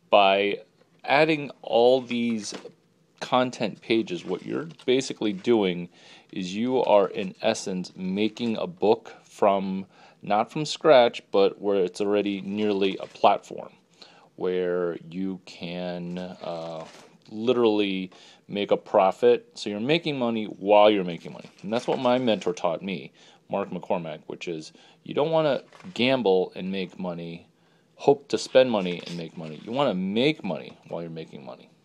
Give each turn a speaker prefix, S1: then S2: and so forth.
S1: By adding all these content pages, what you're basically doing is you are in essence making a book from, not from scratch, but where it's already nearly a platform where you can literally make a profit. So you're making money while you're making money. And that's what my mentor taught me, Mark McCormack, which is you don't want to gamble and make money, hope to spend money and make money. You want to make money while you're making money.